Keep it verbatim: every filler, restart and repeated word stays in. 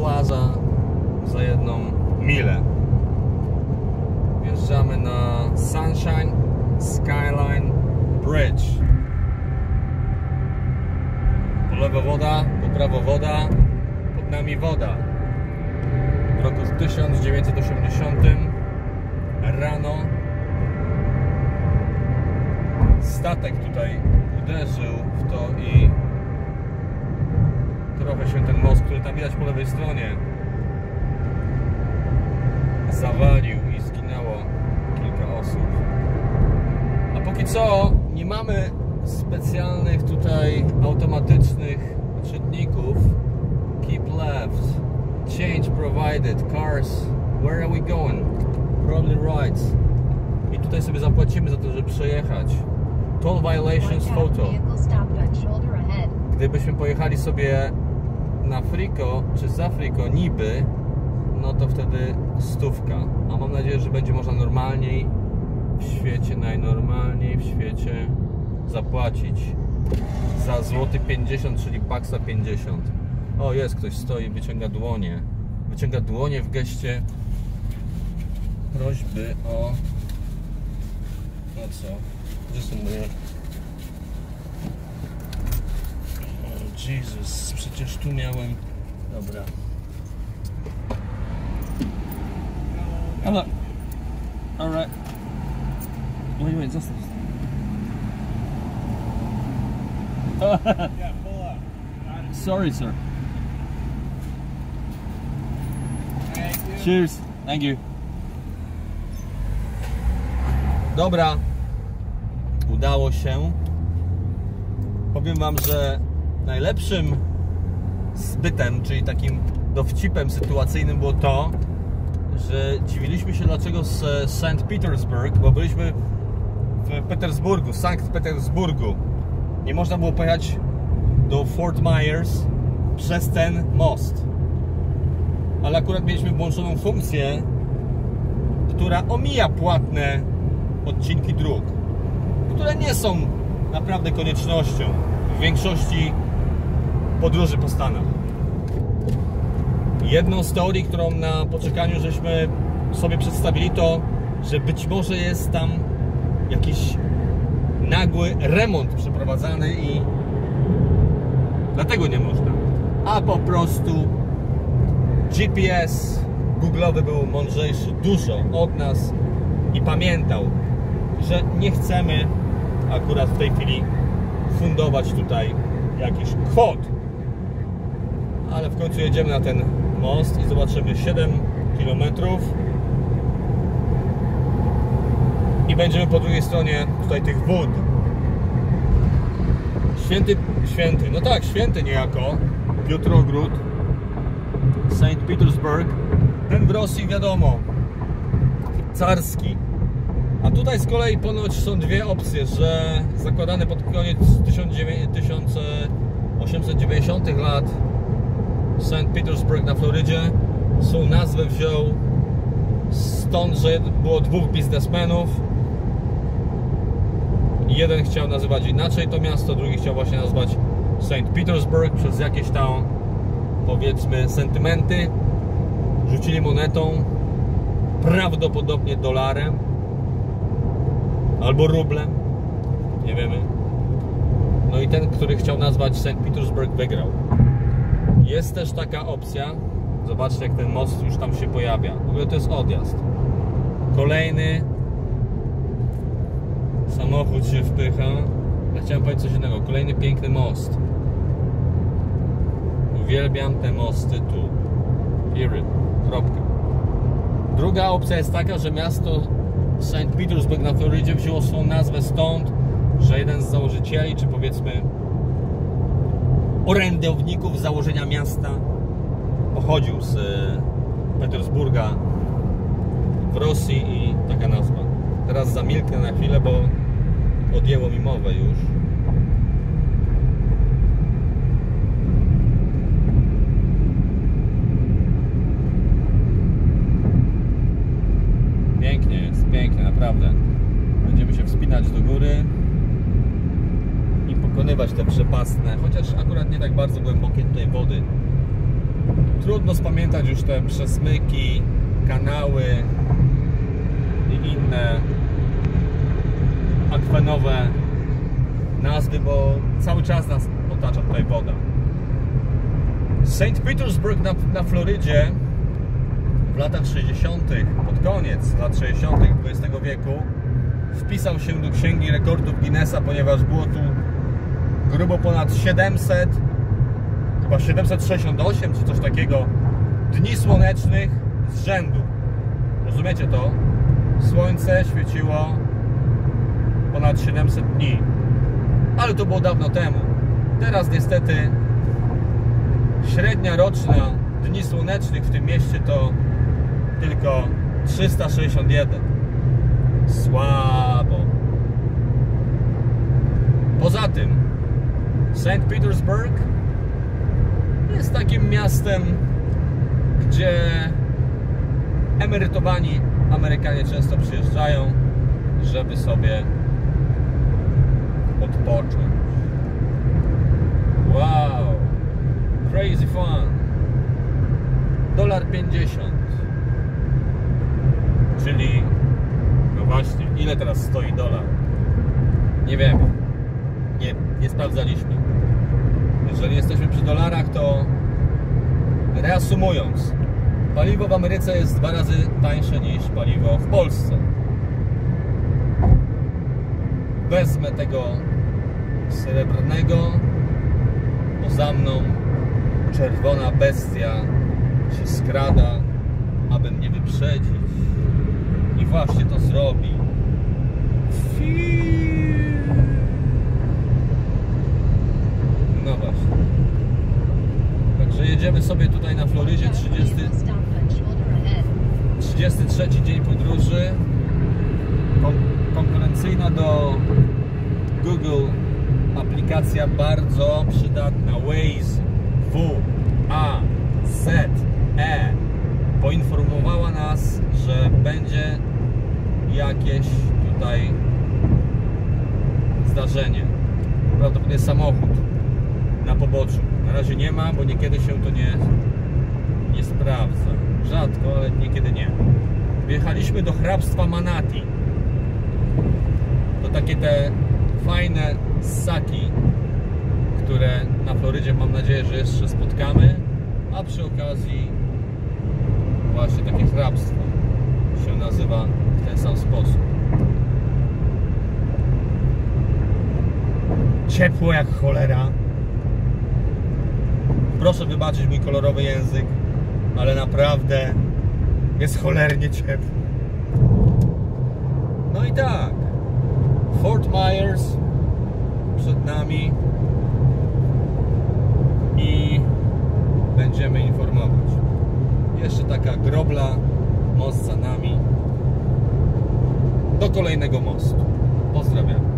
Plaza za jedną milę. Wjeżdżamy na Sunshine Skyline Bridge. Po lewo woda, po prawo woda, pod nami woda. W roku tysiąc dziewięćset osiemdziesiątym rano statek tutaj uderzył w to i trochę się ten most, który tam widać po lewej stronie, zawalił i zginęło kilka osób. A póki co nie mamy specjalnych tutaj automatycznych czytników. Keep left, change provided, cars, where are we going? Probably right. I tutaj sobie zapłacimy za to, żeby przejechać. Toll violations photo. Gdybyśmy pojechali sobie na Frico czy za Frico niby, no to wtedy stówka. A mam nadzieję, że będzie można normalniej w świecie, najnormalniej w świecie zapłacić za złoty pięćdziesiąt, czyli baksa pięćdziesiąt. O, jest ktoś, stoi, wyciąga dłonie. Wyciąga dłonie w geście prośby o... No co? Gdzie są moje... O Jezus, przecież tu miałem... Dobra. Hello. Alright. Wait, wait, zostaw. Yeah, pull up. Sorry, sir. Thank you. Cheers. Thank you. Dobra. Udało się. Powiem wam, że najlepszym zbytem, czyli takim dowcipem sytuacyjnym było to, że dziwiliśmy się, dlaczego z Saint Petersburg, bo byliśmy w Petersburgu, Sankt Petersburgu, nie można było pojechać do Fort Myers przez ten most. Ale akurat mieliśmy włączoną funkcję, która omija płatne odcinki dróg, które nie są naprawdę koniecznością w większości podróży po Stanach. Jedną z teorii, którą na poczekaniu żeśmy sobie przedstawili, to, że być może jest tam jakiś nagły remont przeprowadzany i dlatego nie można. A po prostu G P S google'owy był mądrzejszy dużo od nas i pamiętał, że nie chcemy akurat w tej chwili fundować tutaj jakichś kwot. Ale w końcu jedziemy na ten most i zobaczymy siedem kilometrów i będziemy po drugiej stronie tutaj tych wód. Święty, święty, no tak, święty niejako Piotrogród, Saint Petersburg. Ten w Rosji wiadomo, carski. A tutaj z kolei ponoć są dwie opcje, że zakładane pod koniec tysiąc osiemset dziewięćdziesiątych lat Saint Petersburg na Florydzie są nazwę wziął stąd, że było dwóch biznesmenów. Jeden chciał nazywać inaczej to miasto, drugi chciał właśnie nazwać Saint Petersburg przez jakieś tam, powiedzmy, sentymenty. Rzucili monetą, prawdopodobnie dolarem albo rublem, nie wiemy. No i ten, który chciał nazwać Saint Petersburg, wygrał. Jest też taka opcja, zobaczcie jak ten most już tam się pojawia. W ogóle to jest odjazd. Kolejny samochód się wpycha. Ja chciałem powiedzieć coś innego. Kolejny piękny most. Uwielbiam te mosty tu. Period. Kropka. Druga opcja jest taka, że miasto Saint Petersburg na Florydzie wzięło swą nazwę stąd, że jeden z założycieli, czy powiedzmy orędowników założenia miasta pochodził z Petersburga w Rosji i taka nazwa. Teraz zamilknę na chwilę, bo odjęło mi mowę już. Pięknie jest, pięknie, naprawdę. Będziemy się wspinać do góry i pokonywać te przepastne, chociaż akurat nie tak bardzo głębokie tutaj wody. Trudno spamiętać już te przesmyki, kanały i inne akwenowe nazwy, bo cały czas nas otacza tutaj woda. Saint Petersburg na, na Florydzie w latach sześćdziesiątych, pod koniec lat sześćdziesiątych dwudziestego wieku wpisał się do Księgi Rekordów Guinnessa, ponieważ było tu grubo ponad siedemset, chyba siedemset sześćdziesiąt osiem czy coś takiego dni słonecznych z rzędu. Rozumiecie to? Słońce świeciło ponad siedemset dni. Ale to było dawno temu. Teraz niestety średnia roczna dni słonecznych w tym mieście to tylko trzysta sześćdziesiąt jeden. Słabo. Poza tym Saint Petersburg jest takim miastem, gdzie emerytowani Amerykanie często przyjeżdżają, żeby sobie odpocząć. Wow, crazy fun. Dolar pięćdziesiąt. Czyli, no właśnie, ile teraz stoi dolar? Nie wiemy. Nie, nie sprawdzaliśmy. Jeżeli jesteśmy przy dolarach, to reasumując, paliwo w Ameryce jest dwa razy tańsze niż paliwo w Polsce. Wezmę tego srebrnego, bo za mną czerwona bestia się skrada, aby mnie wyprzedzić. I właśnie to zrobi. No właśnie. Także jedziemy sobie tutaj na Florydzie, trzydziesty, trzydziesty trzeci dzień podróży. Konkurencyjna do Google aplikacja bardzo przydatna, Waze, W A Z E, poinformowała nas, że będzie jakieś tutaj zdarzenie, prawdopodobnie samochód na poboczu. Na razie nie ma, bo niekiedy się to nie, nie sprawdza. Rzadko, ale niekiedy nie. Wjechaliśmy do hrabstwa Manatee. To takie te fajne ssaki, które na Florydzie mam nadzieję, że jeszcze spotkamy, a przy okazji właśnie takie hrabstwo się nazywa w ten sam sposób. Ciepło jak cholera. Proszę wybaczyć mój kolorowy język, ale naprawdę jest cholernie ciepło. No i tak, Fort Myers przed nami i będziemy informować. Jeszcze taka grobla, most za nami. Do kolejnego mostu. Pozdrawiam.